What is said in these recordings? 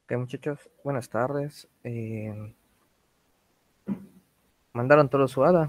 Ok, muchachos, buenas tardes. ¿Mandaron todo su hada?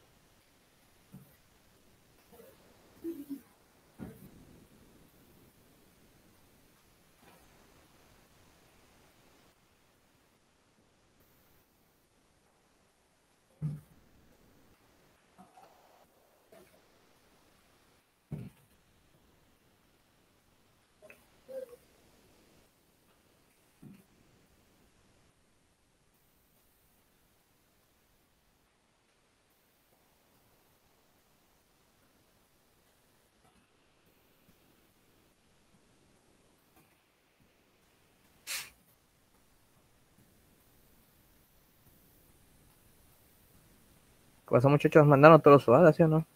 ¿Qué pasó, muchachos? ¿Mandaron todo su hada, sí o no?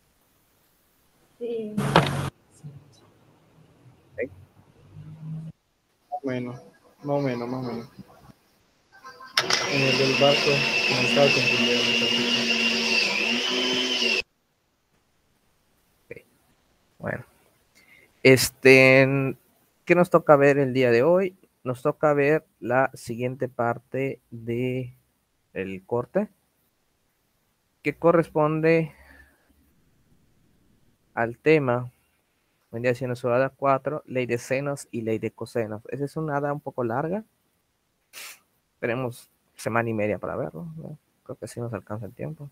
Sí. Ok. Menos, más o menos, más o menos. En el del barco me estaba confundiendo un poquito. Ok. Bueno, ¿qué nos toca ver el día de hoy? Nos toca ver la siguiente parte de el corte, que corresponde al tema, vendría siendo su hada 4, ley de senos y ley de cosenos. Esa es una hada un poco larga. Tenemos semana y media para verlo, ¿no? Creo que sí nos alcanza el tiempo.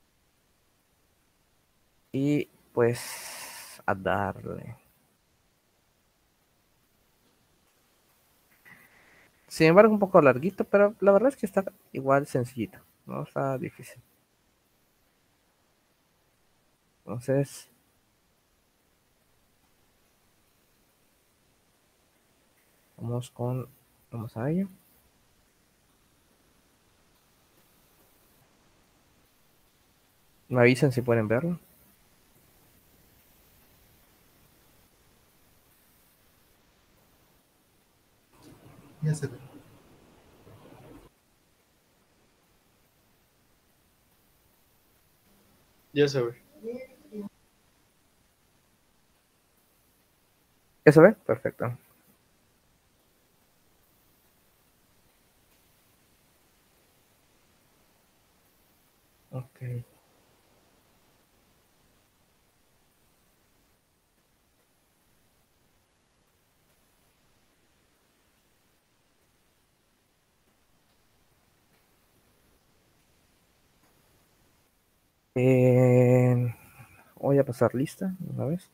Y pues a darle. Sin embargo, un poco larguito, pero la verdad es que está igual sencillito, no está difícil. Entonces, vamos a ello. Me avisan si pueden verlo. Ya se ve. Ya se ve. ¿Ya se ve? Perfecto. Ok. Eh, Voy a pasar lista una vez.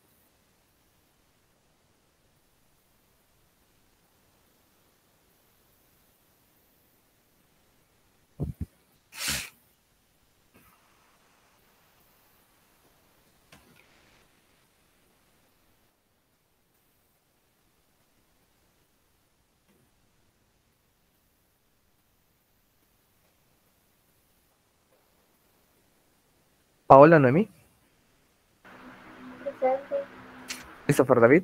Paola, Noemí, Presente. Christopher David,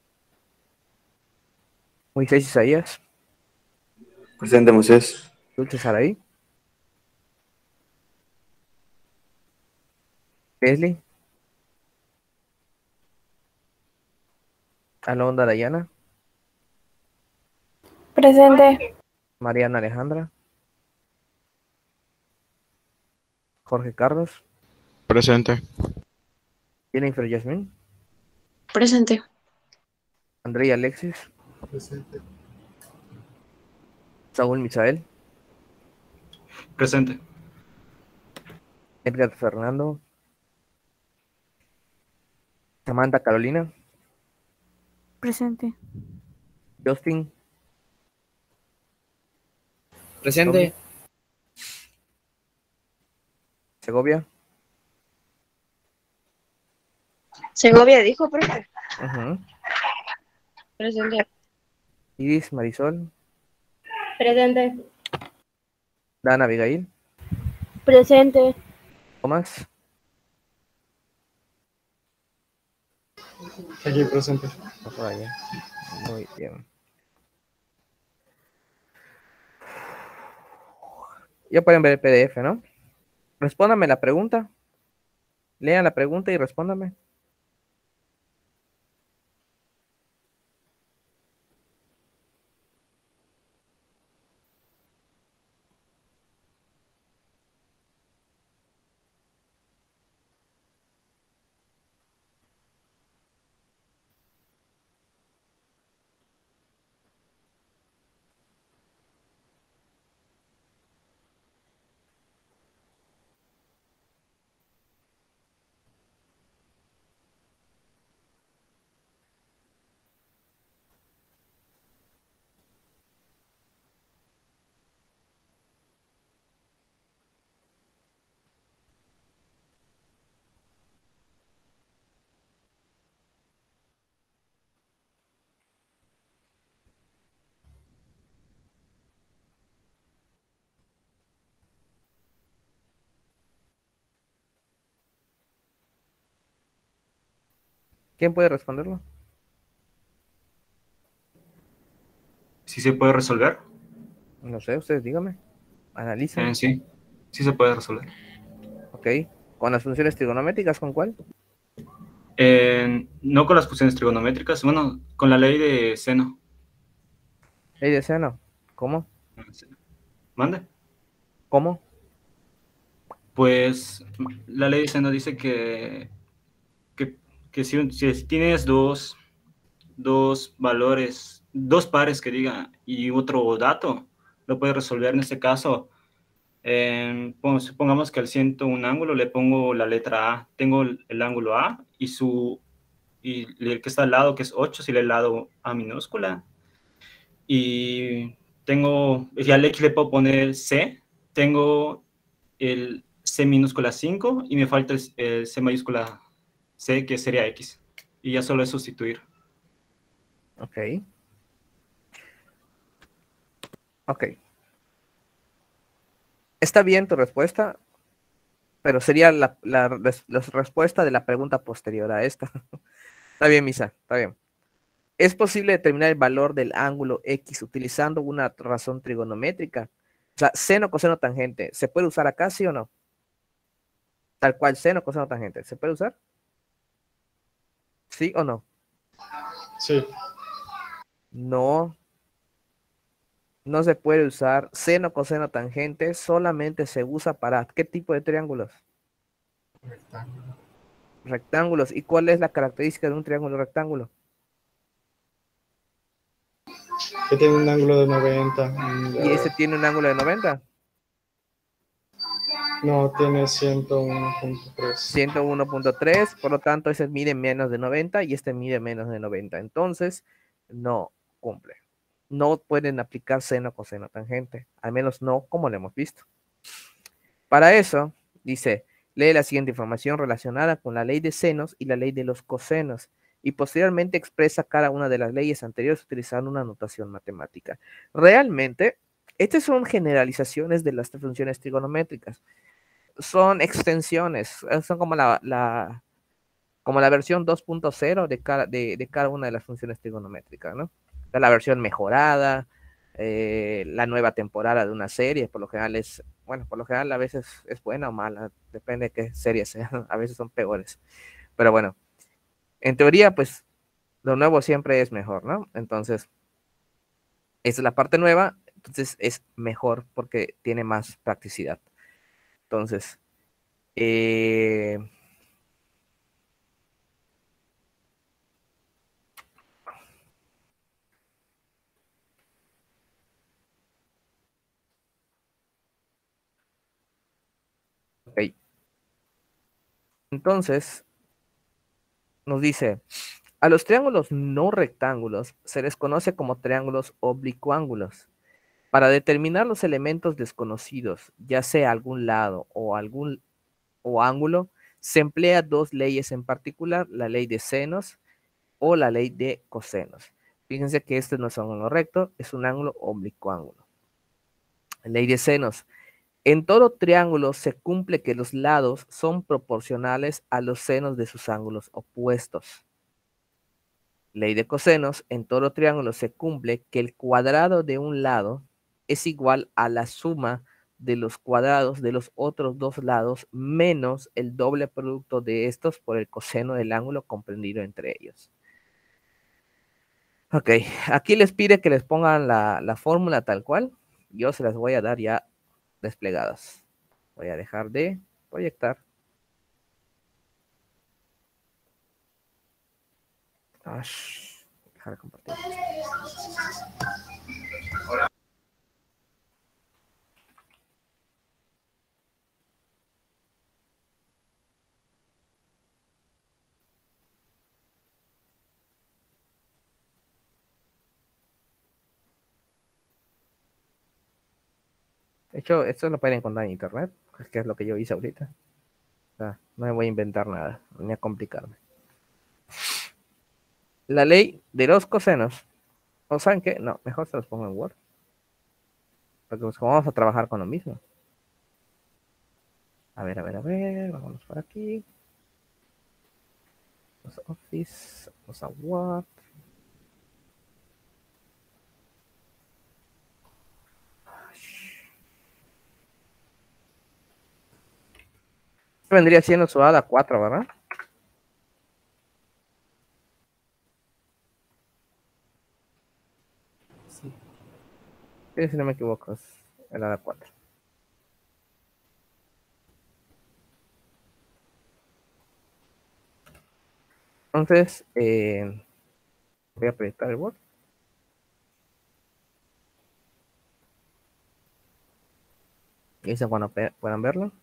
Moisés Isaías, Presente, Moisés. Dulce Saraí, Leslie, Alonda Dayana, Presente. Mariana Alejandra, Jorge Carlos, Presente. Jennifer Yasmin, Presente. Andrei Alexis, Presente. Saúl Misael, Presente. Edgar Fernando, Samantha Carolina, Presente. Justin, Tommy, Presente. Segovia, Segovia dijo, profe. ujú, Presente. Iris Marisol, Presente. Dana Abigail, Presente. Tomás, Aquí presente. está por allá. Muy bien. Ya pueden ver el PDF, ¿no? Respóndame la pregunta. Lean la pregunta y respóndame. ¿Quién puede responderlo? ¿Sí se puede resolver? No sé, ustedes díganme. Analicen. Sí, sí se puede resolver. Ok. ¿Con las funciones trigonométricas? ¿Con cuál? No con las funciones trigonométricas, bueno, con la ley de seno. Ley de seno. ¿Cómo? ¿Mande? ¿Cómo? Pues la ley de seno dice que, que si tienes dos valores, dos pares que diga y otro dato, lo puedes resolver en este caso. Supongamos que al ciento un ángulo le pongo la letra A, tengo el ángulo A y el que está al lado, que es 8, si le he dado A minúscula. Y y al X le puedo poner C, tengo el C minúscula 5 y me falta el C mayúscula C, que sería X. Y ya solo es sustituir. Ok. Ok. Está bien tu respuesta, pero sería la respuesta de la pregunta posterior a esta. Está bien, Misa, está bien. ¿Es posible determinar el valor del ángulo X utilizando una razón trigonométrica? O sea, seno, coseno, tangente. ¿Se puede usar acá, sí o no? Tal cual, seno, coseno, tangente. ¿Se puede usar? ¿Sí o no? Sí. No, no se puede usar seno, coseno, tangente. Solamente se usa para ¿qué tipo de triángulos? Rectángulo. Rectángulos. ¿Y cuál es la característica de un triángulo rectángulo? Que tiene un ángulo de 90. Y ese tiene un ángulo de 90. No, tiene 101.3. 101.3, por lo tanto ese mide menos de 90 y este mide menos de 90. Entonces, no cumple. No pueden aplicar seno, coseno, tangente. Al menos no como lo hemos visto. Para eso, dice, lee la siguiente información relacionada con la ley de senos y la ley de los cosenos. Y posteriormente expresa cada una de las leyes anteriores utilizando una notación matemática. Realmente, estas son generalizaciones de las funciones trigonométricas. Son extensiones, son como como la versión 2.0 de cada una de las funciones trigonométricas, ¿no? La versión mejorada, la nueva temporada de una serie, por lo general bueno, por lo general a veces es buena o mala, depende de qué serie sea, a veces son peores. Pero bueno, en teoría, pues, lo nuevo siempre es mejor, ¿no? Entonces, esa es la parte nueva, entonces es mejor porque tiene más practicidad. Entonces, eh, ok. Entonces, nos dice, a los triángulos no rectángulos se les conoce como triángulos oblicuángulos. Para determinar los elementos desconocidos, ya sea algún lado o ángulo, se emplea dos leyes en particular, la ley de senos o la ley de cosenos. Fíjense que este no es un ángulo recto, es un ángulo oblicuángulo. Ley de senos. En todo triángulo se cumple que los lados son proporcionales a los senos de sus ángulos opuestos. Ley de cosenos, en todo triángulo se cumple que el cuadrado de un lado es igual a la suma de los cuadrados de los otros dos lados menos el doble producto de estos por el coseno del ángulo comprendido entre ellos. Ok, aquí les pide que les pongan la fórmula tal cual. Yo se las voy a dar ya desplegadas. Voy a dejar de proyectar. Dejar de compartir. De hecho, esto lo pueden encontrar en internet, que es lo que yo hice ahorita. O sea, no me voy a inventar nada, ni a complicarme. La ley de los cosenos. ¿O saben qué? No, mejor se los pongo en Word. Porque pues, como vamos a trabajar con lo mismo. A ver, vámonos por aquí. Vamos a Office, vamos a Word. Vendría siendo su ADA 4, ¿verdad? Sí. Sí, si no me equivoco, es el ADA 4. Entonces, voy a proyectar el Word. Y eso cuando puedan verlo.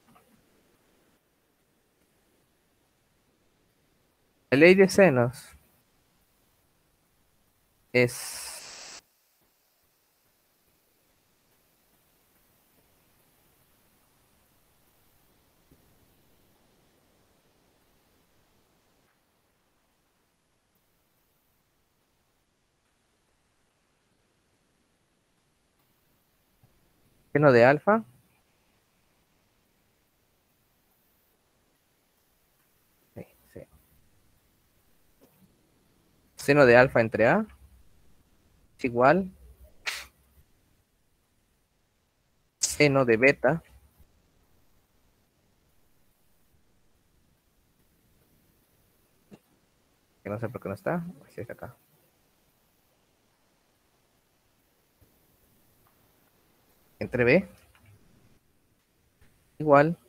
La ley de senos es seno de alfa sí. Seno de alfa entre A es igual seno de beta que no sé por qué no está, si está acá. Entre B igual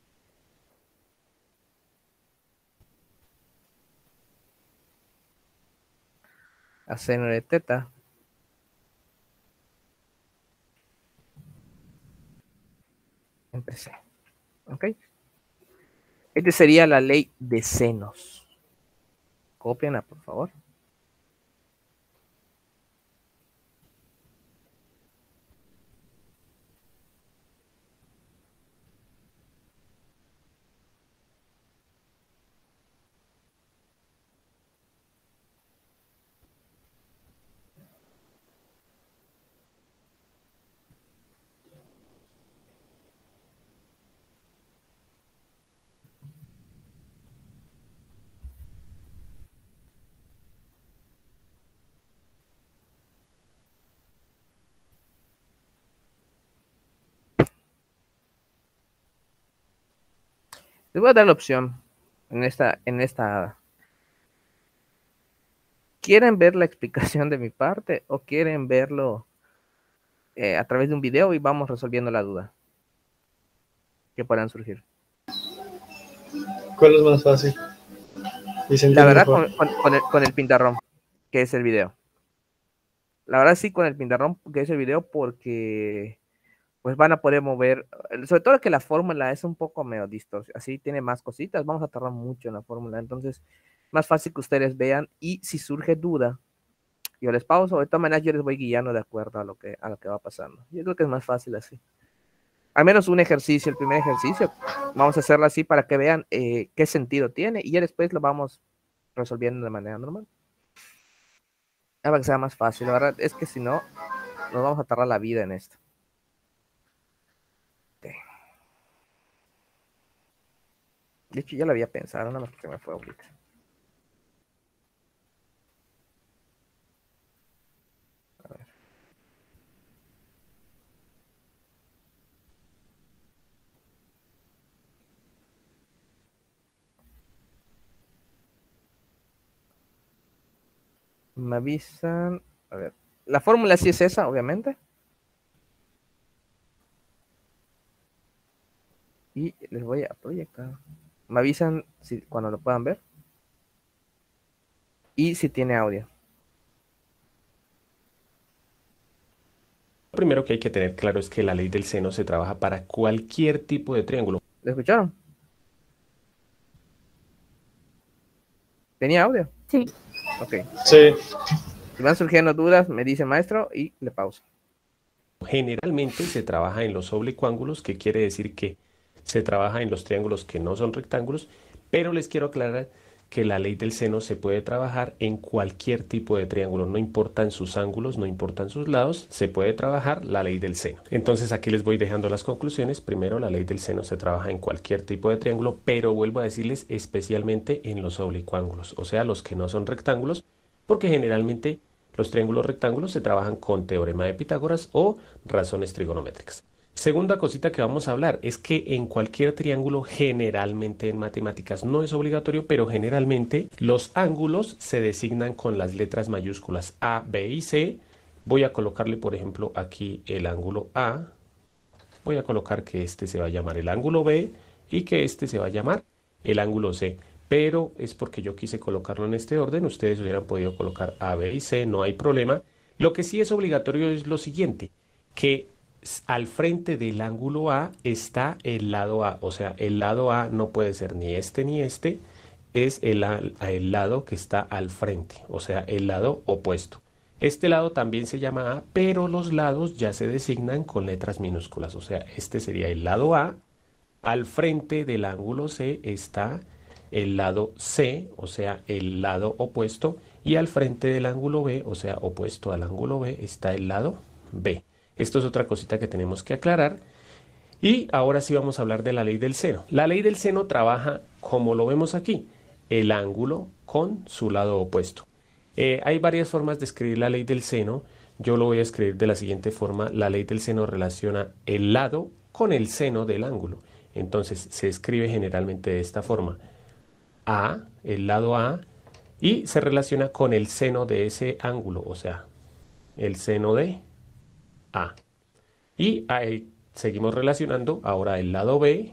a seno de teta entre C. ¿Ok? Esta sería la ley de senos. Cópienla, por favor. Les voy a dar la opción en esta. ¿Quieren ver la explicación de mi parte o quieren verlo a través de un video y vamos resolviendo la duda que puedan surgir? ¿Cuál es más fácil? Y se La entiende verdad, mejor. con el pintarrón, que es el video. La verdad sí, con el pintarrón, que es el video, porque pues van a poder mover, sobre todo que la fórmula es un poco medio distorsionada, así tiene más cositas, vamos a tardar mucho en la fórmula, entonces más fácil que ustedes vean y si surge duda, yo les pauso, de todas maneras yo les voy guiando de acuerdo a lo que va pasando. Yo creo que es más fácil así. Al menos un ejercicio, el primer ejercicio, vamos a hacerlo así para que vean qué sentido tiene y ya después lo vamos resolviendo de manera normal. Para que sea más fácil, la verdad es que si no, nos vamos a tardar la vida en esto. Okay. De hecho, ya lo había pensado, nada más que se me fue ahorita. A ver. Me avisan. A ver. La fórmula sí es esa, obviamente. Y les voy a proyectar. Me avisan cuando lo puedan ver. Y si tiene audio. Lo primero que hay que tener claro es que la ley del seno se trabaja para cualquier tipo de triángulo. ¿Lo escucharon? ¿Tenía audio? Sí. Ok. Sí. Si van surgiendo dudas, me dice maestro y le pauso. Generalmente se trabaja en los oblicuángulos, que quiere decir que se trabaja en los triángulos que no son rectángulos, pero les quiero aclarar que la ley del seno se puede trabajar en cualquier tipo de triángulo, no importan sus ángulos, no importan sus lados, se puede trabajar la ley del seno. Entonces aquí les voy dejando las conclusiones. Primero, la ley del seno se trabaja en cualquier tipo de triángulo, pero vuelvo a decirles especialmente en los oblicuángulos, o sea, los que no son rectángulos, porque generalmente los triángulos rectángulos se trabajan con teorema de Pitágoras o razones trigonométricas. Segunda cosita que vamos a hablar es que en cualquier triángulo, generalmente en matemáticas no es obligatorio, pero generalmente los ángulos se designan con las letras mayúsculas A, B y C. Voy a colocarle, por ejemplo, aquí el ángulo A. Voy a colocar que este se va a llamar el ángulo B y que este se va a llamar el ángulo C. Pero es porque yo quise colocarlo en este orden. Ustedes hubieran podido colocar A, B y C, no hay problema. Lo que sí es obligatorio es lo siguiente, que al frente del ángulo A está el lado A, o sea, el lado A no puede ser ni este, es el lado que está al frente, o sea, el lado opuesto. Este lado también se llama A, pero los lados ya se designan con letras minúsculas, o sea, este sería el lado A, al frente del ángulo C está el lado C, o sea, el lado opuesto, y al frente del ángulo B, o sea, opuesto al ángulo B, está el lado B. Esto es otra cosita que tenemos que aclarar. Y ahora sí vamos a hablar de la ley del seno. La ley del seno trabaja como lo vemos aquí, el ángulo con su lado opuesto. Hay varias formas de escribir la ley del seno. Yo lo voy a escribir de la siguiente forma. La ley del seno relaciona el lado con el seno del ángulo. Entonces se escribe generalmente de esta forma. A, el lado A, y se relaciona con el seno de ese ángulo, o sea, el seno de A. Y ahí seguimos relacionando ahora el lado B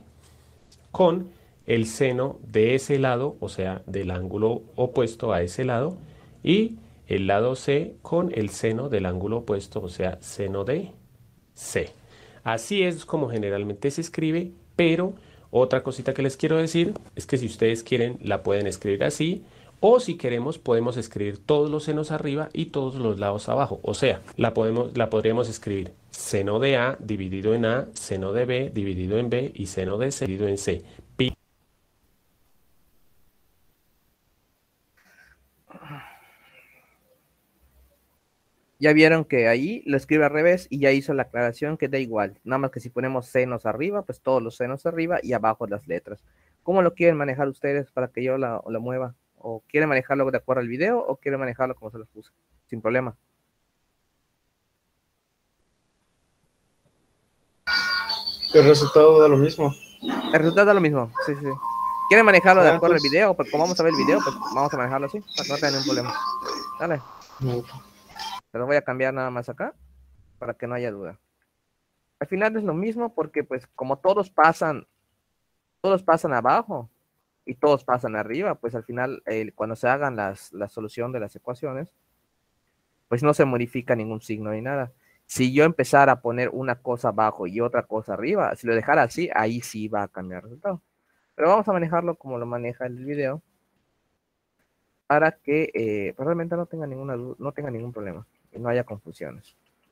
con el seno de ese lado, o sea, del ángulo opuesto a ese lado, y el lado C con el seno del ángulo opuesto, o sea, seno de C. Así es como generalmente se escribe, pero otra cosita que les quiero decir es que si ustedes quieren la pueden escribir así, o si queremos podemos escribir todos los senos arriba y todos los lados abajo. O sea, la podríamos escribir seno de A dividido en A, seno de B dividido en B y seno de C dividido en C. Ya vieron que ahí lo escribe al revés y ya hizo la aclaración que da igual. Nada más que si ponemos senos arriba, pues todos los senos arriba y abajo las letras. ¿Cómo lo quieren manejar ustedes para que yo lo mueva? ¿O quieren manejarlo de acuerdo al video o quieren manejarlo como se los puse? Sin problema. El resultado da lo mismo. El resultado da lo mismo, sí. ¿Quieren manejarlo de acuerdo al video? Pues como vamos a ver el video, pues vamos a manejarlo así, para que no tengan ningún problema. Dale. Te lo voy a cambiar nada más acá, para que no haya duda. Al final es lo mismo porque pues como todos pasan abajo y todos pasan arriba, pues al final cuando se hagan la solución de las ecuaciones, pues no se modifica ningún signo ni nada. Si yo empezara a poner una cosa abajo y otra cosa arriba, si lo dejara así, ahí sí va a cambiar el resultado. Pero vamos a manejarlo como lo maneja el video, para que realmente no tenga ninguna duda, no tenga ningún problema y no haya confusiones.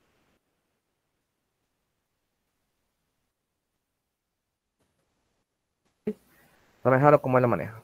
Manejarlo como él lo maneja.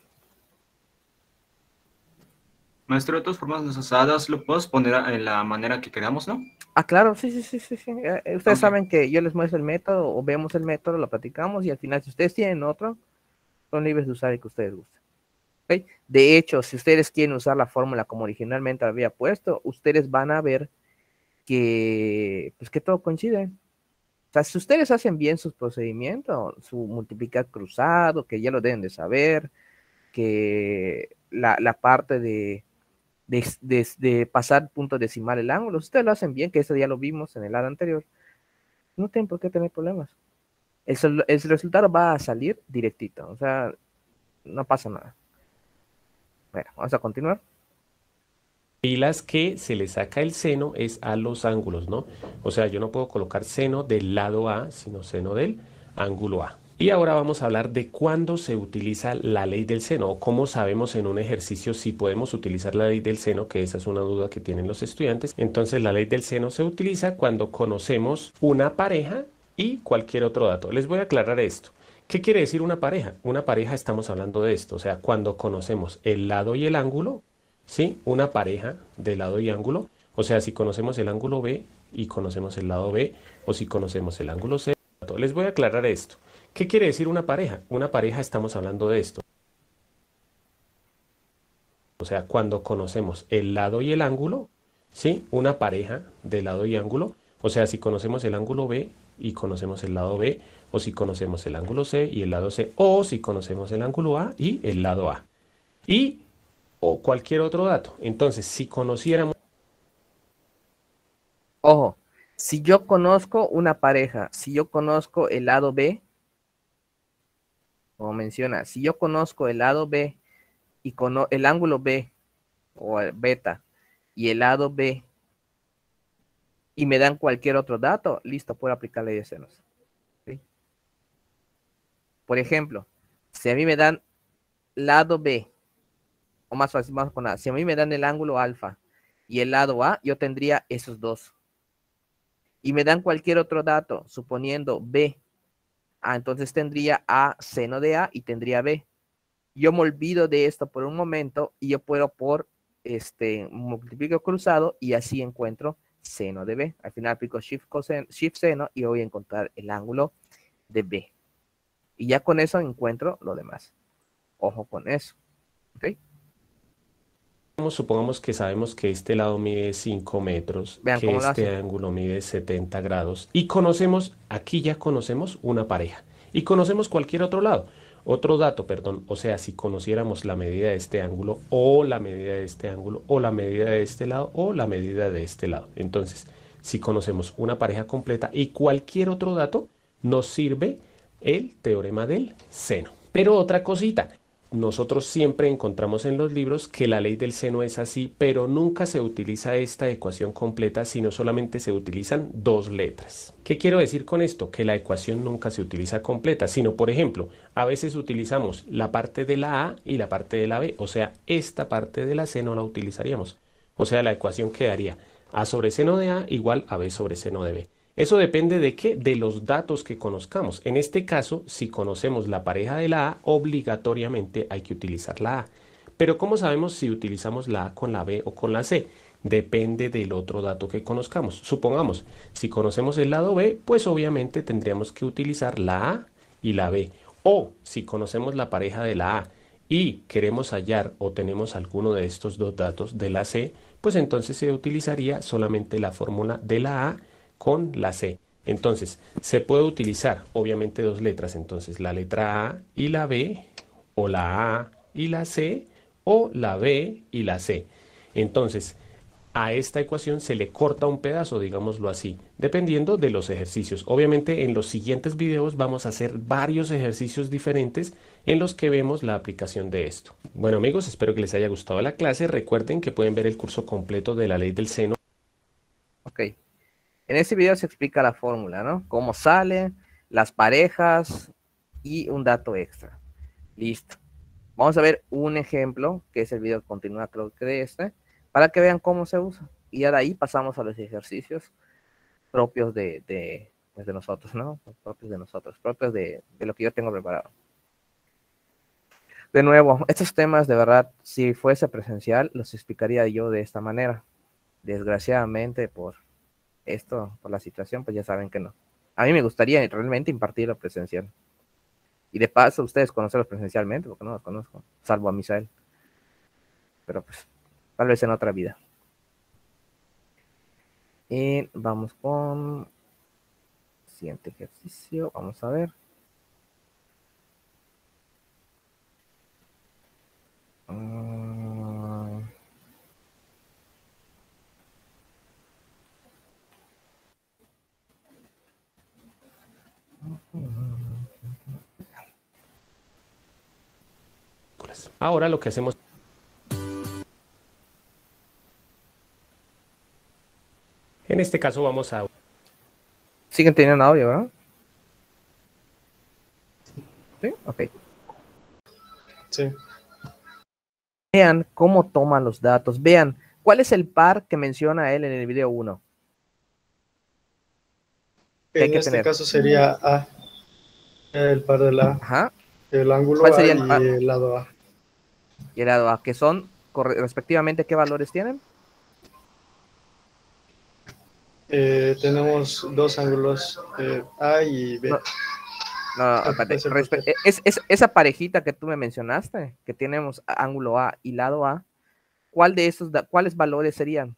Maestro, de todas formas, las asadas lo puedes poner en la manera que queramos, ¿no? Ah, claro, sí. Ustedes saben que yo les muestro el método o vemos el método, lo platicamos y al final si ustedes tienen otro, son libres de usar el que ustedes gusten. ¿Okay? De hecho, si ustedes quieren usar la fórmula como originalmente había puesto, ustedes van a ver que, pues, que todo coincide. O sea, si ustedes hacen bien sus procedimientos, su multiplicar cruzado, que ya lo deben de saber, que la parte de pasar punto decimal el ángulo, si ustedes lo hacen bien, que eso ya lo vimos en el lado anterior, no tienen por qué tener problemas. El resultado va a salir directito, o sea, no pasa nada. Bueno, vamos a continuar. Y las que se le saca el seno es a los ángulos, ¿no? O sea, yo no puedo colocar seno del lado A, sino seno del ángulo A. Y ahora vamos a hablar de cuándo se utiliza la ley del seno, o cómo sabemos en un ejercicio si podemos utilizar la ley del seno, que esa es una duda que tienen los estudiantes. Entonces, la ley del seno se utiliza cuando conocemos una pareja y cualquier otro dato. Les voy a aclarar esto. ¿Qué quiere decir una pareja? Una pareja estamos hablando de esto, o sea, cuando conocemos el lado y el ángulo, ¿sí? Una pareja de lado y ángulo, o sea, si conocemos el ángulo B y conocemos el lado B, o si conocemos el ángulo C. Les voy a aclarar esto. ¿Qué quiere decir una pareja? Una pareja estamos hablando de esto. O sea, cuando conocemos el lado y el ángulo, ¿sí? Una pareja de lado y ángulo, o sea, si conocemos el ángulo B y conocemos el lado B, o si conocemos el ángulo C y el lado C, o si conocemos el ángulo A y el lado A. Y, o cualquier otro dato. Entonces, si conociéramos... Ojo, si yo conozco una pareja, si yo conozco el lado B, como menciona, si yo conozco el lado B y el ángulo B o el beta y el lado B y me dan cualquier otro dato, listo, puedo aplicar ley de senos. ¿Sí? Por ejemplo, si a mí me dan lado B, o más fácil, vamos a poner, si a mí me dan el ángulo alfa y el lado A, yo tendría esos dos. Y me dan cualquier otro dato, suponiendo B, entonces tendría A seno de A y tendría B. Yo me olvido de esto por un momento y yo puedo por multiplico cruzado y así encuentro seno de B. Al final aplico shift seno y voy a encontrar el ángulo de B. Y ya con eso encuentro lo demás. Ojo con eso. ¿Ok? Supongamos que sabemos que este lado mide 5 metros, Vean que cómo lo este hace. ángulo mide 70 grados y conocemos, aquí ya conocemos una pareja y conocemos cualquier otro lado, otro dato, perdón, o sea, si conociéramos la medida de este ángulo o la medida de este ángulo o la medida de este lado o la medida de este lado. Entonces, si conocemos una pareja completa y cualquier otro dato, nos sirve el teorema del seno. Pero otra cosita. Nosotros siempre encontramos en los libros que la ley del seno es así, pero nunca se utiliza esta ecuación completa, sino solamente se utilizan dos letras. ¿Qué quiero decir con esto? Que la ecuación nunca se utiliza completa, sino, por ejemplo, a veces utilizamos la parte de la A y la parte de la B, o sea, esta parte de la C no la utilizaríamos. O sea, la ecuación quedaría A sobre seno de A igual a B sobre seno de B. Eso depende de qué, de los datos que conozcamos. En este caso, si conocemos la pareja de la A, obligatoriamente hay que utilizar la A. Pero ¿cómo sabemos si utilizamos la A con la B o con la C? Depende del otro dato que conozcamos. Supongamos, si conocemos el lado B, pues obviamente tendríamos que utilizar la A y la B. O si conocemos la pareja de la A y queremos hallar o tenemos alguno de estos dos datos de la C, pues entonces se utilizaría solamente la fórmula de la A con la C. Entonces, se puede utilizar obviamente dos letras, entonces la letra A y la B, o la A y la C, o la B y la C. Entonces, a esta ecuación se le corta un pedazo, digámoslo así, dependiendo de los ejercicios. Obviamente en los siguientes videos vamos a hacer varios ejercicios diferentes en los que vemos la aplicación de esto. Bueno amigos, espero que les haya gustado la clase. Recuerden que pueden ver el curso completo de la ley del seno. Ok. En este video se explica la fórmula, ¿no? Cómo salen las parejas y un dato extra. Listo. Vamos a ver un ejemplo, que es el video que continúa, creo que de para que vean cómo se usa. Y ya de ahí pasamos a los ejercicios propios de nosotros, ¿no? Propios de nosotros, propios de lo que yo tengo preparado. De nuevo, estos temas, de verdad, si fuese presencial, los explicaría yo de esta manera. Desgraciadamente, por la situación, pues ya saben que no. A mí me gustaría realmente impartirlo presencial. Y de paso, ustedes conocerlos presencialmente, porque no los conozco, salvo a Misael. Pero pues, tal vez en otra vida. Y vamos con el siguiente ejercicio. Vamos a ver. Ahora lo que hacemos... En este caso vamos a... Siguen teniendo audio, ¿verdad? Sí, ok. Sí. Vean cómo toman los datos. Vean, ¿cuál es el par que menciona él en el video 1? En este caso sería A. El par del A, Ajá. el ángulo ¿Cuál A sería y el par? el lado A. Y el lado A, que son respectivamente, ¿qué valores tienen? Tenemos dos ángulos, A y B. No, no, espérate. Puede ser cualquiera. Esa parejita que tú me mencionaste, que tenemos ángulo A y lado A, ¿cuál de esos, cuáles valores serían?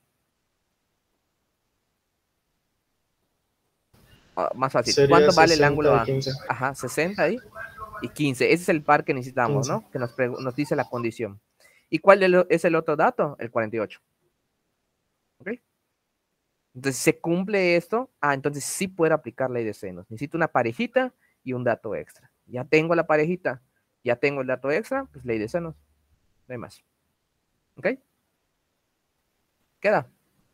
Más fácil. Sería ¿Cuánto vale el 60 ángulo y A? 15. Ajá, 60 ahí. Y 15. Ese es el par que necesitamos, 15. ¿no? Que nos dice la condición. ¿Y cuál es el otro dato? El 48. ¿Ok? Entonces, ¿se cumple esto? Entonces sí puedo aplicar ley de senos. Necesito una parejita y un dato extra. Ya tengo la parejita, ya tengo el dato extra, pues ley de senos. No hay más. ¿Ok? ¿Queda?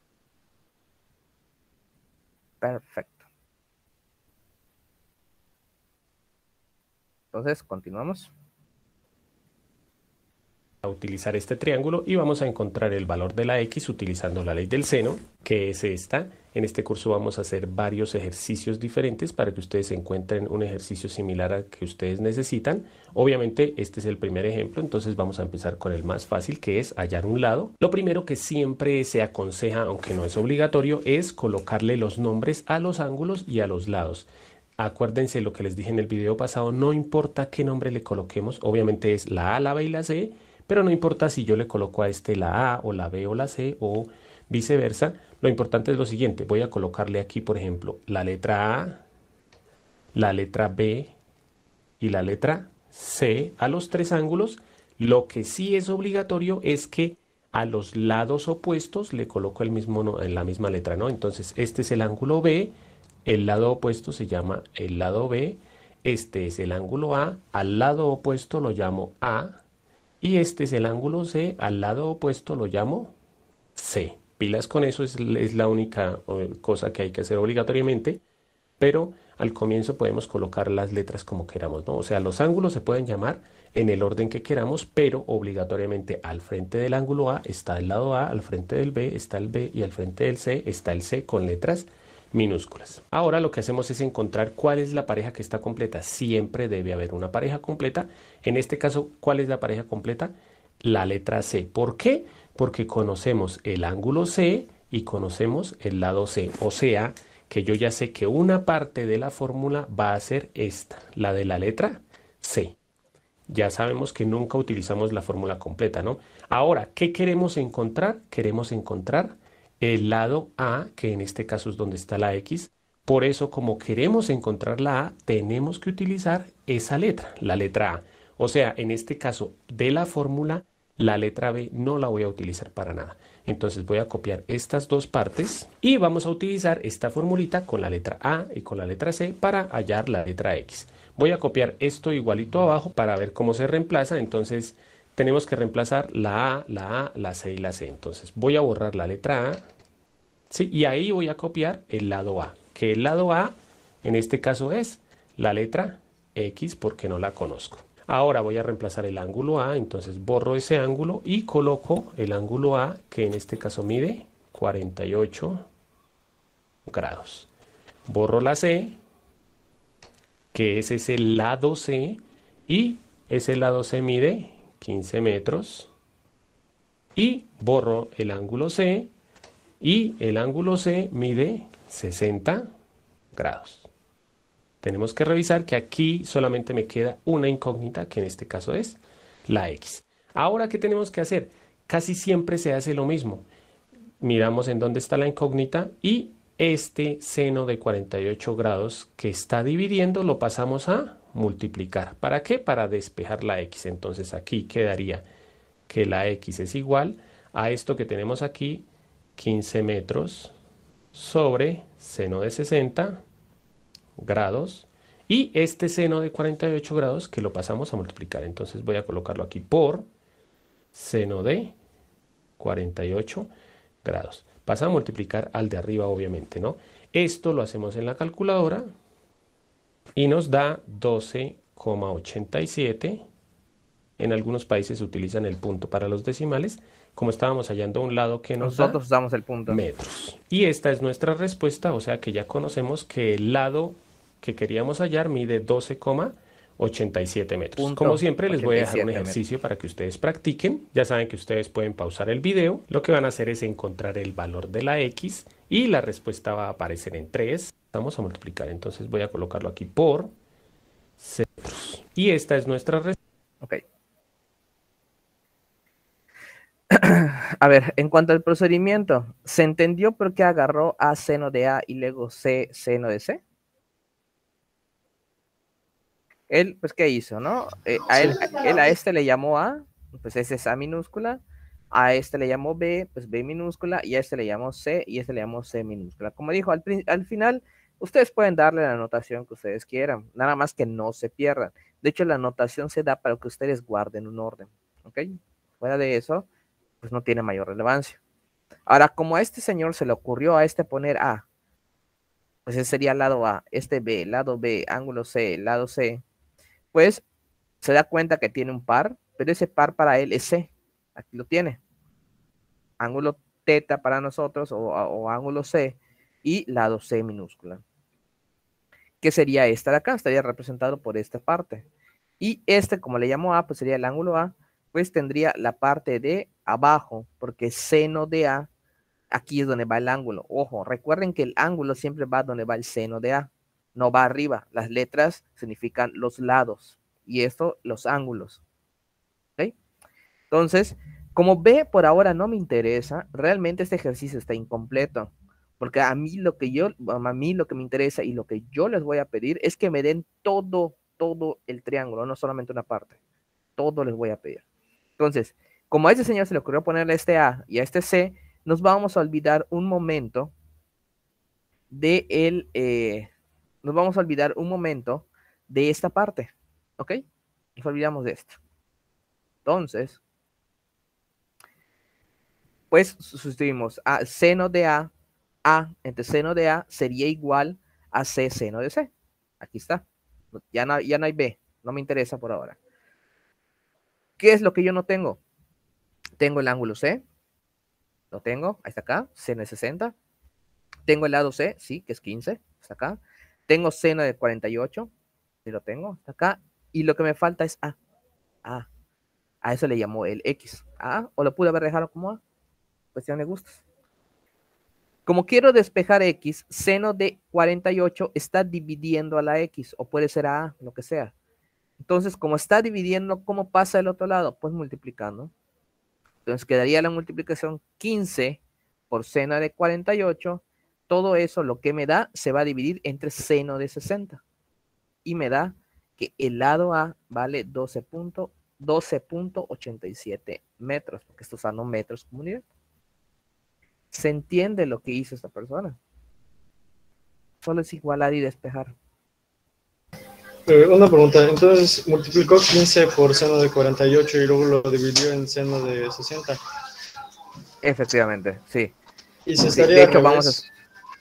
Perfecto. Entonces, continuamos. A utilizar este triángulo y vamos a encontrar el valor de la x utilizando la ley del seno, que es esta. En este curso vamos a hacer varios ejercicios diferentes para que ustedes encuentren un ejercicio similar al que ustedes necesitan. Obviamente este es el primer ejemplo, entonces vamos a empezar con el más fácil, que es hallar un lado. Lo primero que siempre se aconseja, aunque no es obligatorio, es colocarle los nombres a los ángulos y a los lados. Acuérdense lo que les dije en el video pasado, no importa qué nombre le coloquemos, obviamente es la A, la B y la C, pero no importa si yo le coloco a este la A o la B o la C o viceversa. Lo importante es lo siguiente. Voy a colocarle aquí, por ejemplo, la letra A, la letra B y la letra C a los tres ángulos. Lo que sí es obligatorio es que a los lados opuestos le coloco el mismo, en la misma letra, ¿no? Entonces, este es el ángulo B, el lado opuesto se llama el lado B, este es el ángulo A, al lado opuesto lo llamo A, y este es el ángulo C, al lado opuesto lo llamo C. Pilas con eso, es la única cosa que hay que hacer obligatoriamente, pero al comienzo podemos colocar las letras como queramos, ¿no? O sea, los ángulos se pueden llamar en el orden que queramos, pero obligatoriamente al frente del ángulo A está el lado A, al frente del B está el B y al frente del C está el C con letras minúsculas. Ahora lo que hacemos es encontrar cuál es la pareja que está completa. Siempre debe haber una pareja completa. En este caso, ¿cuál es la pareja completa? La letra C. ¿Por qué? Porque conocemos el ángulo C y conocemos el lado C. O sea, que yo ya sé que una parte de la fórmula va a ser esta, la de la letra C. Ya sabemos que nunca utilizamos la fórmula completa, ¿no? Ahora, ¿qué queremos encontrar? Queremos encontrar el lado A, que en este caso es donde está la X. Por eso, como queremos encontrar la A, tenemos que utilizar esa letra, la letra A. O sea, en este caso de la fórmula, la letra B no la voy a utilizar para nada. Entonces voy a copiar estas dos partes y vamos a utilizar esta formulita con la letra A y con la letra C para hallar la letra X. Voy a copiar esto igualito abajo para ver cómo se reemplaza. Entonces tenemos que reemplazar la A, la C y la C. Entonces voy a borrar la letra A, ¿sí? Y ahí voy a copiar el lado A, que el lado A en este caso es la letra X porque no la conozco. Ahora voy a reemplazar el ángulo A, entonces borro ese ángulo y coloco el ángulo A, que en este caso mide 48 grados. Borro la C, que ese es el lado C, y ese lado C mide 15 metros. Y borro el ángulo C, y el ángulo C mide 60 grados. Tenemos que revisar que aquí solamente me queda una incógnita, que en este caso es la X. Ahora, ¿qué tenemos que hacer? Casi siempre se hace lo mismo. Miramos en dónde está la incógnita y este seno de 48 grados que está dividiendo lo pasamos a multiplicar. ¿Para qué? Para despejar la X. Entonces aquí quedaría que la X es igual a esto que tenemos aquí, 15 metros sobre seno de 60 grados, y este seno de 48 grados que lo pasamos a multiplicar. Entonces voy a colocarlo aquí por seno de 48 grados. Pasa a multiplicar al de arriba, obviamente, ¿no? Esto lo hacemos en la calculadora y nos da 12,87. En algunos países utilizan el punto para los decimales. Como estábamos hallando un lado que nos Nosotros usamos el punto. metros. Y esta es nuestra respuesta, o sea que ya conocemos que el lado que queríamos hallar mide 12,87 metros. Punto Como siempre, les voy a dejar un 87 metros. ejercicio para que ustedes practiquen. Ya saben que ustedes pueden pausar el video. Lo que van a hacer es encontrar el valor de la X y la respuesta va a aparecer en 3. Vamos a multiplicar, entonces voy a colocarlo aquí por centros. Y esta es nuestra respuesta. Ok. A ver, en cuanto al procedimiento, ¿se entendió por qué agarró A seno de A y luego C seno de C? Él, pues, ¿qué hizo, no? Él a este le llamó A, pues ese es A minúscula. A este le llamó B, pues B minúscula. Y a este le llamó C y a este le llamó C minúscula. Como dijo, al final, ustedes pueden darle la anotación que ustedes quieran. Nada más que no se pierdan. De hecho, la anotación se da para que ustedes guarden un orden. ¿Ok? Fuera de eso, pues no tiene mayor relevancia. Ahora, como a este señor se le ocurrió a este poner A, pues ese sería el lado A, este B, lado B, ángulo C, lado C, pues se da cuenta que tiene un par, pero ese par para él es C. Aquí lo tiene. Ángulo teta para nosotros o ángulo C y lado C minúscula. ¿Qué sería esta de acá? Estaría representado por esta parte. Y este, como le llamo A, pues sería el ángulo A, pues tendría la parte de abajo, porque seno de A, aquí es donde va el ángulo. Ojo, recuerden que el ángulo siempre va donde va el seno de A, no va arriba. Las letras significan los lados y esto los ángulos. ¿Ok? Entonces, como B por ahora no me interesa, realmente este ejercicio está incompleto. Porque a mí lo que me interesa y lo que yo les voy a pedir es que me den todo el triángulo, no solamente una parte. Todo les voy a pedir. Entonces, como a este señor se le ocurrió ponerle este A y a este C, nos vamos a olvidar un momento de esta parte. ¿Ok? Nos olvidamos de esto. Entonces, pues sustituimos a seno de A entre seno de A sería igual a C seno de C. Aquí está. Ya no hay B. No me interesa por ahora. ¿Qué es lo que yo no tengo? Tengo el ángulo C. Lo tengo. Ahí está acá. Seno de 60. Tengo el lado C. Sí, que es 15. Está acá. Tengo seno de 48. Sí lo tengo. Está acá. Y lo que me falta es A. A eso le llamó el X. O lo pude haber dejado como A. Cuestión de gustos. Como quiero despejar X, seno de 48 está dividiendo a la X, o puede ser a A, lo que sea. Entonces, como está dividiendo, ¿cómo pasa al otro lado? Pues multiplicando. Entonces, quedaría la multiplicación 15 por seno de 48. Todo eso, lo que me da, se va a dividir entre seno de 60. Y me da que el lado A vale 12.87 metros, porque esto usando metros como unidad. ¿Se entiende lo que hizo esta persona? Solo es igualar y despejar. Una pregunta, entonces multiplicó 15 por seno de 48 y luego lo dividió en seno de 60. Efectivamente, sí. Y se Sí, estaría de al hecho, revés.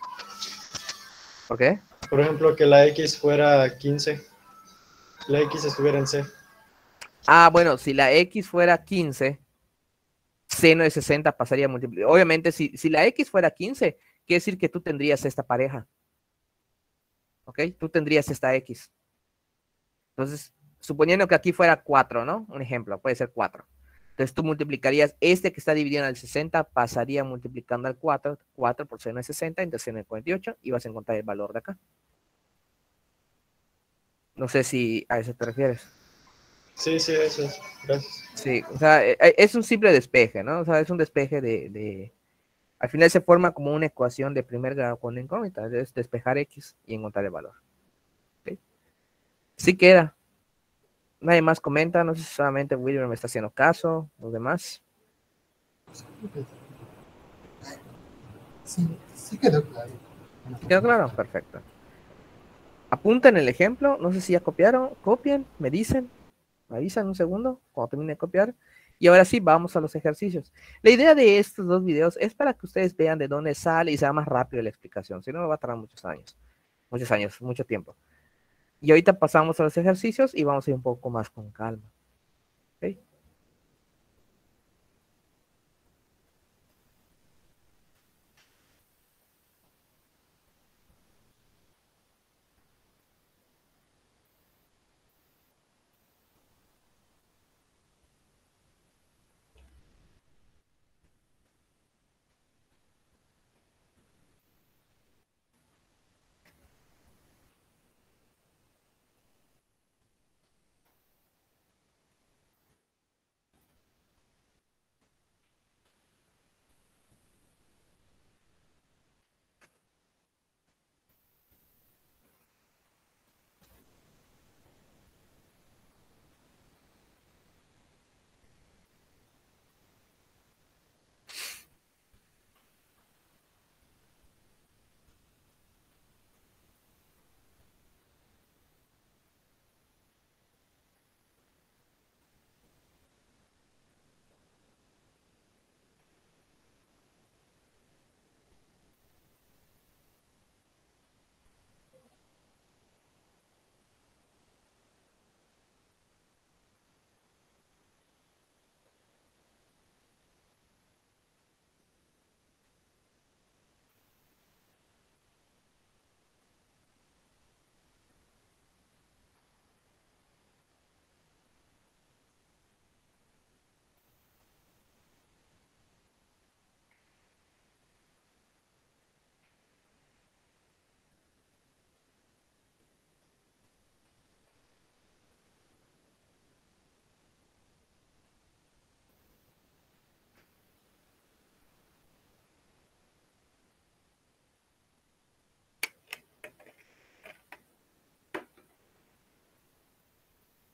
¿Por qué? Por ejemplo, que la X fuera 15, la X estuviera en C. Bueno, si la X fuera 15, seno de 60 pasaría a multiplicar. Obviamente, si la X fuera 15, quiere decir que tú tendrías esta pareja. ¿Ok? Tú tendrías esta X. Entonces, suponiendo que aquí fuera 4, ¿no? Un ejemplo, puede ser 4. Entonces, tú multiplicarías este que está dividido en el 60, pasaría multiplicando al 4 por seno de 60, entre seno de 48, y vas a encontrar el valor de acá. No sé si a eso te refieres. Sí, eso es. Gracias. Sí, o sea, es un simple despeje, ¿no? O sea, es un despeje al final se forma como una ecuación de primer grado con la incógnita, es despejar X y encontrar el valor. ¿Okay? Sí queda. Nadie más comenta, no sé si solamente William me está haciendo caso, los demás. Sí quedó claro. ¿Quedó claro? Perfecto. Apunten el ejemplo, no sé si ya copiaron, copien, me dicen, me avisan un segundo cuando termine de copiar. Y ahora sí, vamos a los ejercicios. La idea de estos dos videos es para que ustedes vean de dónde sale y sea más rápido la explicación. Si no, me va a tardar mucho tiempo. Y ahorita pasamos a los ejercicios y vamos a ir un poco más con calma. ¿Okay?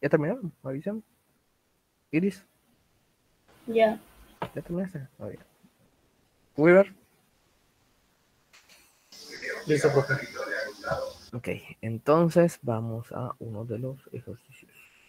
¿Ya terminaron? Avísame. Iris, Ya. ¿ya terminaste? Muy bien. Weaver. Listo, profe. Ok, entonces vamos a uno de los ejercicios.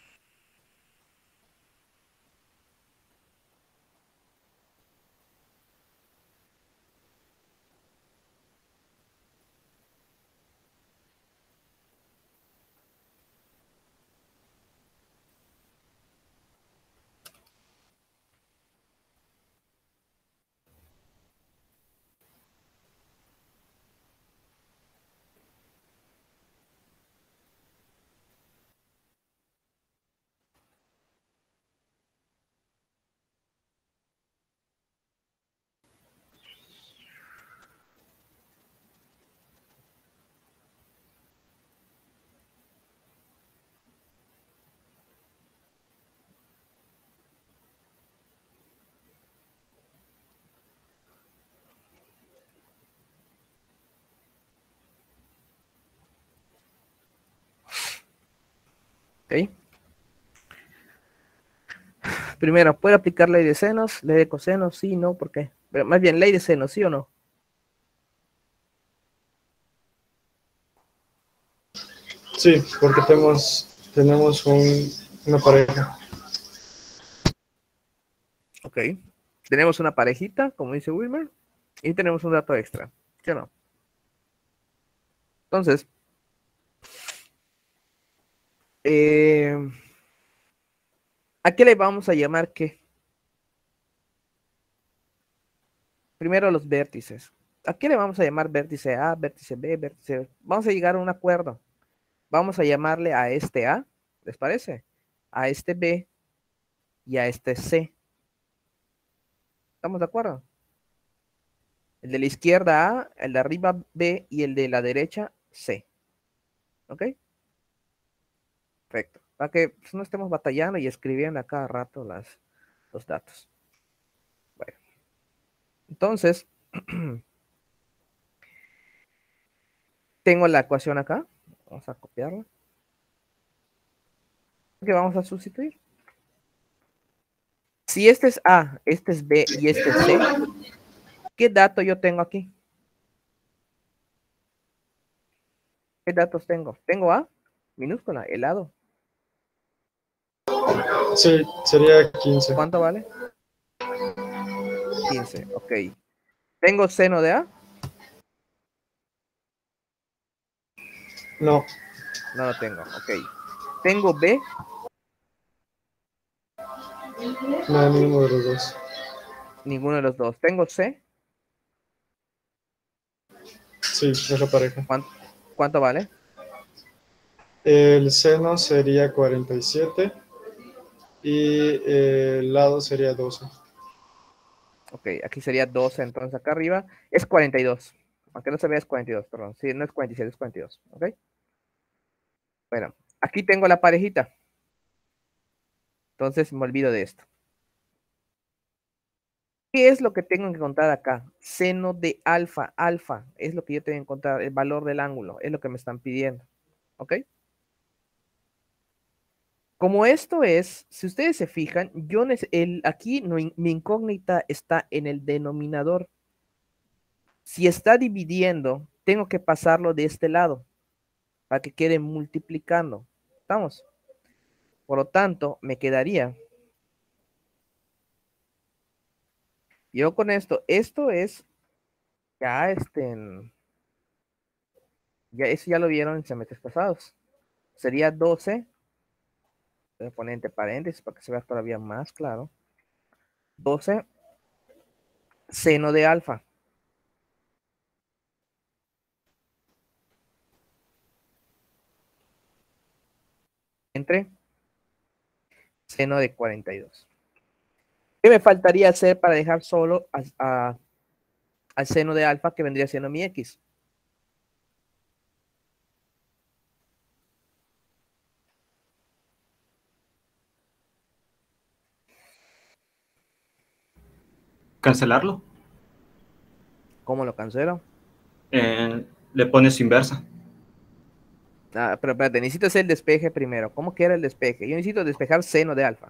Ok. Primero, ¿puede aplicar ley de senos? Ley de cosenos, sí, no, ¿por qué? Pero más bien, ley de senos, ¿sí o no? Sí, porque tenemos una pareja. Ok. Tenemos una parejita, como dice Wilmer, y tenemos un dato extra, ¿sí o no? Entonces, ¿a qué le vamos a llamar qué? Primero los vértices. ¿A qué le vamos a llamar vértice A, vértice B, vértice B? Vamos a llegar a un acuerdo. Vamos a llamarle a este A, ¿les parece? A este B y a este C. ¿Estamos de acuerdo? El de la izquierda A, el de arriba B y el de la derecha C. ¿Ok? Perfecto. Para que pues, no estemos batallando y escribiendo a cada rato los datos. Bueno. Entonces, tengo la ecuación acá. Vamos a copiarla. ¿Qué vamos a sustituir? Si este es A, este es B y este es C, ¿qué dato yo tengo aquí? ¿Qué datos tengo? Tengo A, minúscula, helado. Sí, sería 15. ¿Cuánto vale? 15, ok. ¿Tengo seno de A? No, No lo tengo, ok. ¿Tengo B? no, ninguno de los dos. Ninguno de los dos. ¿Tengo C? Sí, es la pareja. ¿Cuánto vale? El seno sería 47 y el lado sería 12. Ok, aquí sería 12, entonces acá arriba es 42. Aunque no se vea es 42, perdón. Sí, no es 47, es 42, ok. Bueno, aquí tengo la parejita. Entonces me olvido de esto. ¿Qué es lo que tengo que encontrar acá? Seno de alfa. Alfa es lo que yo tengo que encontrar, el valor del ángulo. Es lo que me están pidiendo. ¿Ok? Como esto es, si ustedes se fijan, aquí mi incógnita está en el denominador. Si está dividiendo, tengo que pasarlo de este lado para que quede multiplicando. ¿Estamos? Por lo tanto, me quedaría. Yo con esto es ya ya eso ya lo vieron en semestres pasados. Sería 12, voy a poner entre paréntesis para que se vea todavía más claro. 12 seno de alfa. Entre seno de 42. ¿Qué me faltaría hacer para dejar solo al seno de alfa que vendría siendo mi X? Cancelarlo. ¿Cómo lo cancelo? Le pones inversa. Ah, pero espérate, necesito hacer el despeje primero. ¿Cómo que era el despeje? Yo necesito despejar seno de alfa.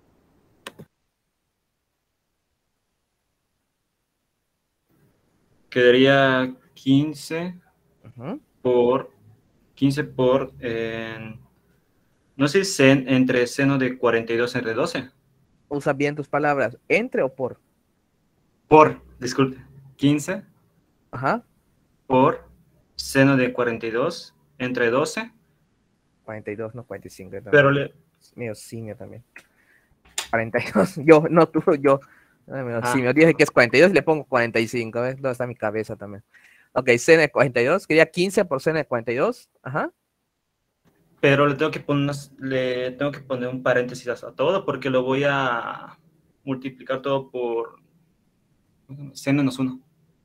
Quedaría 15 Ujú. por 15 por no sé si entre seno de 42 entre 12. Usa bien tus palabras. ¿Entre o por? Disculpe, 15 Ajá. por seno de 42 entre 12. 42, no 45. Pero Mío simio también. 42. Yo, no tú, yo. Ay, mío Ah. simio. Dije que es 42 y le pongo 45. ¿Ves? ¿Dónde está mi cabeza también? Ok, seno de 42. Quería 15 por seno de 42. Ajá. Pero le tengo que poner un paréntesis a todo porque lo voy a multiplicar todo por c menos 1.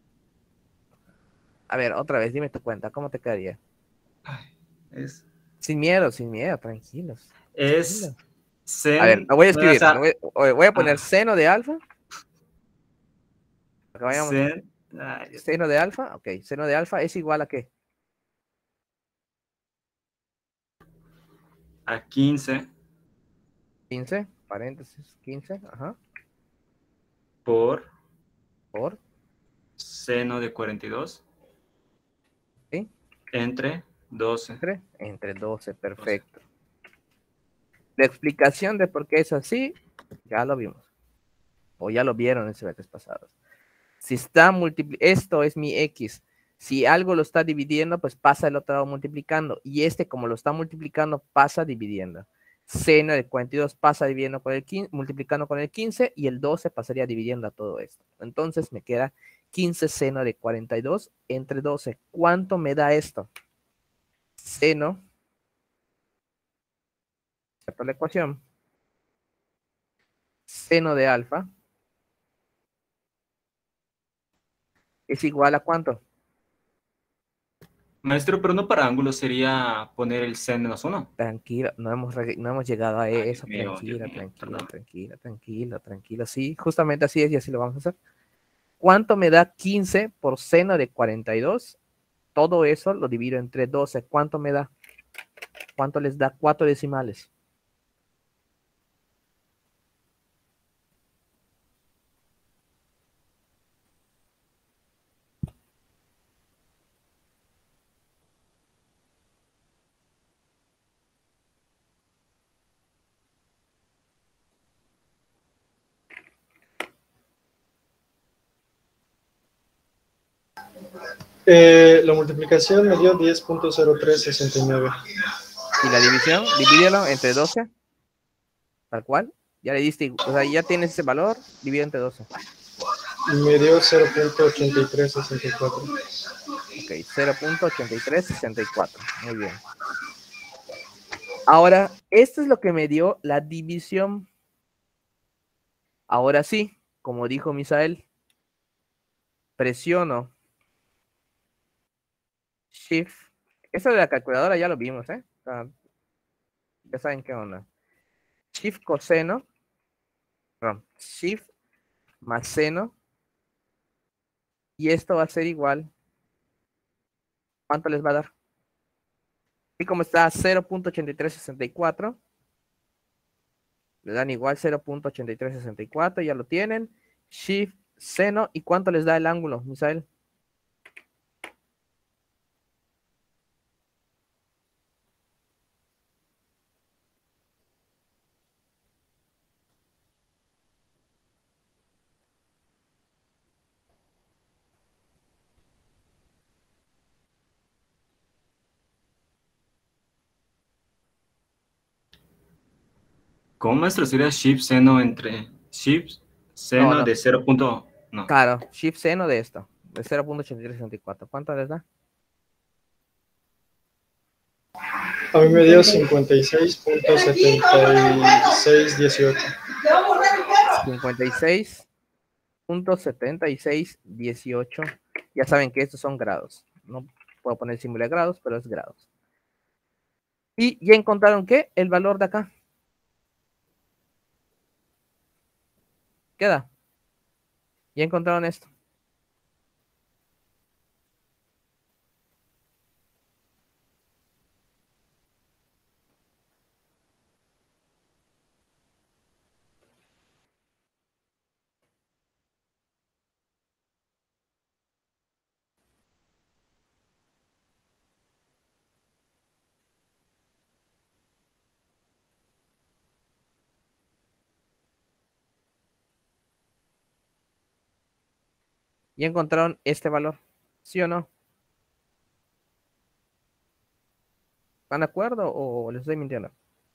A ver, otra vez, dime tu cuenta. ¿Cómo te quedaría? Es, Sin miedo, tranquilos. es Tranquilos. A ver, sen, lo voy a o escribir. sea, Voy a poner seno de alfa. Para que vayamos. sen, ay, Dios. Seno de alfa. Ok, seno de alfa es igual a ¿qué? A 15 15, paréntesis, 15, ajá, por por, seno de 42 ¿sí? entre 12. Entre 12, perfecto. La explicación de por qué es así, ya lo vimos. O ya lo vieron en veces pasados. Si está esto es mi X. Si algo lo está dividiendo, pues pasa el otro lado multiplicando. Y este, como lo está multiplicando, pasa dividiendo. Seno de 42 pasa dividiendo con el 15, multiplicando con el 15, y el 12 pasaría dividiendo a todo esto. Entonces me queda 15 seno de 42 entre 12. ¿Cuánto me da esto? Seno, ¿cierto? La ecuación. Seno de alfa es igual a ¿cuánto? Maestro, pero no para ángulos sería poner el sen menos 1. Tranquilo, no hemos llegado a Ay, eso. Dios Tranquilo, mío, perdón. tranquilo. Sí, justamente así es y así lo vamos a hacer. ¿Cuánto me da 15 por seno de 42? Todo eso lo divido entre 12. ¿Cuánto me da? ¿Cuánto les da 4 decimales? La multiplicación me dio 10.0369. ¿Y la división? Divídelo entre 12. Tal cual. Ya le diste, o sea, ya tienes ese valor, divide entre 12. Me dio 0.8364. Ok, 0.8364. Muy bien. Ahora, esto es lo que me dio la división. Ahora sí, como dijo Misael, presiono Shift. Eso de la calculadora ya lo vimos, ¿eh? O sea, ya saben qué onda. Shift coseno, perdón, Shift más seno, y esto va a ser igual. ¿Cuánto les va a dar? Y como está 0.8364, le dan igual 0.8364, ya lo tienen. Shift seno, ¿y cuánto les da el ángulo, Misael? ¿Cómo, maestro? Sería shift seno entre shift No, seno no, de 0. No. claro, Shift seno de esto, de 0.8364. ¿Cuánto les da? A mí me dio 56.7618. 56.7618. Ya saben que estos son grados. No puedo poner símbolo de grados, pero es grados. Y ya encontraron que el valor de acá. Queda. Ya encontraron esto. Y encontraron este valor, ¿sí o no? ¿Están de acuerdo o les estoy mintiendo?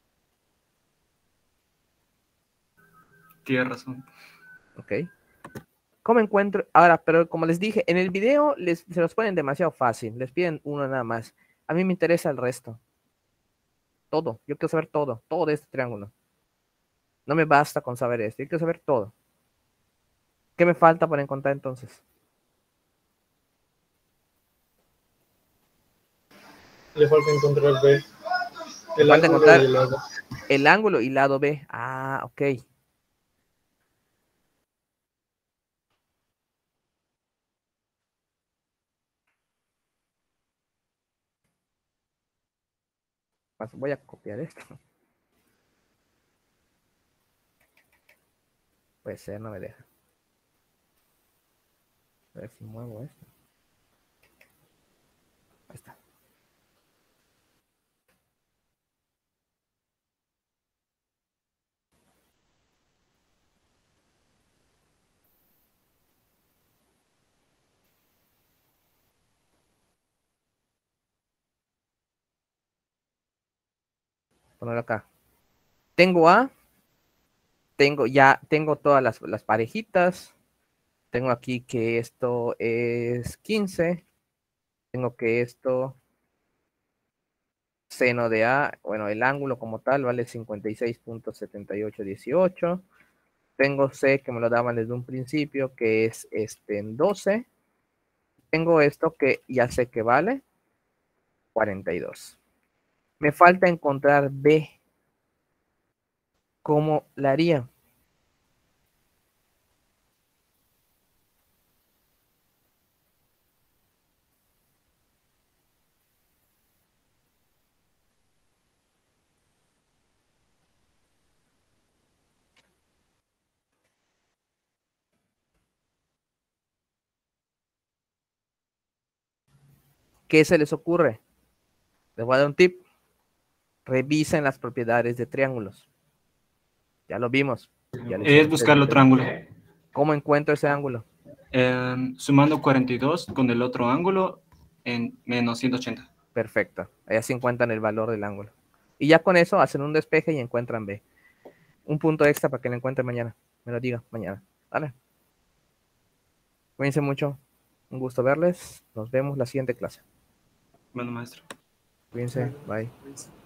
Tienes razón. Ok. ¿Cómo encuentro? Ahora, pero como les dije, en el video se los ponen demasiado fácil. Les piden uno nada más. A mí me interesa el resto. Todo. Yo quiero saber todo. Todo de este triángulo. No me basta con saber esto. Yo quiero saber todo. ¿Qué me falta para encontrar entonces? Le falta encontrar B. El falta ángulo encontrar y el lado. el ángulo y lado B. Ah, ok. Voy a copiar esto. Puede ser, no me deja. A ver si muevo esto. Ahí está. Ponerlo acá. Tengo A. Tengo todas las parejitas. Tengo aquí que esto es 15. Tengo que esto, seno de A, bueno, el ángulo como tal vale 56.7818. Tengo C, que me lo daban desde un principio, que es en 12. Tengo esto que ya sé que vale 42. Me falta encontrar B. ¿Cómo la haría? ¿Qué se les ocurre? Les voy a dar un tip. Revisen las propiedades de triángulos. Ya lo vimos. Ya les Es buscar el otro ángulo. ¿Cómo encuentro ese ángulo? Sumando 42 con el otro ángulo en menos 180. Perfecto. Ahí así encuentran el valor del ángulo. Y ya con eso hacen un despeje y encuentran B. Un punto extra para que lo encuentren mañana. Me lo diga mañana. ¿Vale? Cuídense mucho. Un gusto verles. Nos vemos la siguiente clase. Bueno, maestro. Cuídense. Bye.